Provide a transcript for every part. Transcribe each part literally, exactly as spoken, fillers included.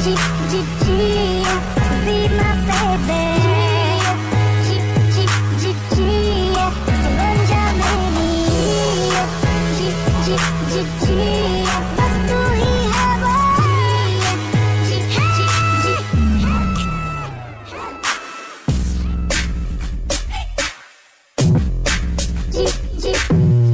G, G, G, be my baby. G, G, G, G, Gonja meri. G, G, G, G, बस तू ही है वो. G, G, G, G, G.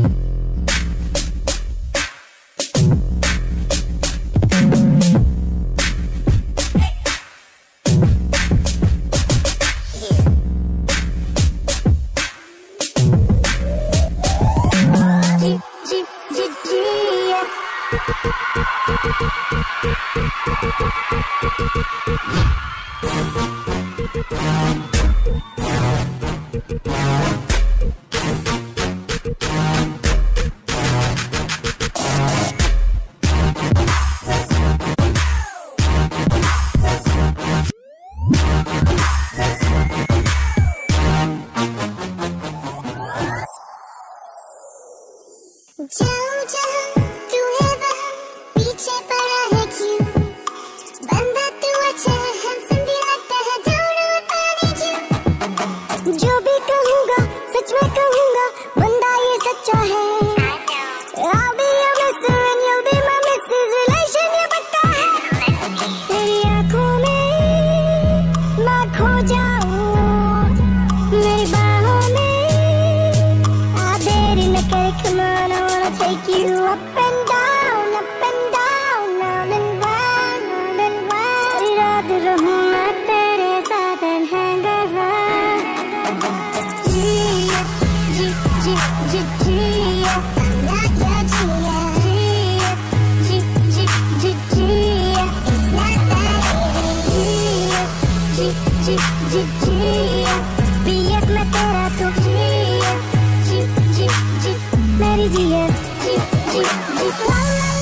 जाऊं जहाँ तू है वहाँ पीछे पड़ा है क्यों बंदा तू अच्छा है handsome भी लगता है don't know if I need you जो भी कहूँगा सच में कहूँगा बंदा ये सच्चा है I'll be your mister and you'll be my missus relation ये पक्का है तेरी आँखों में मैं खो जाऊँ मेरी बाहों में आ देरी न कर come on take you up and down, up and down, round and round, round and round. याद रहूं मैं तेरे साथ and hang around. Jiya, ji, ji, ji, Jiya, not your Jiya. Jiya, ji, ji, ji, Jiya, it's not that easy. जिया, जी, जी, जी, जिया, पियत मैं तेरा तू जिया, जी, जी, जी, मेरी जिया. G, G, G, la la.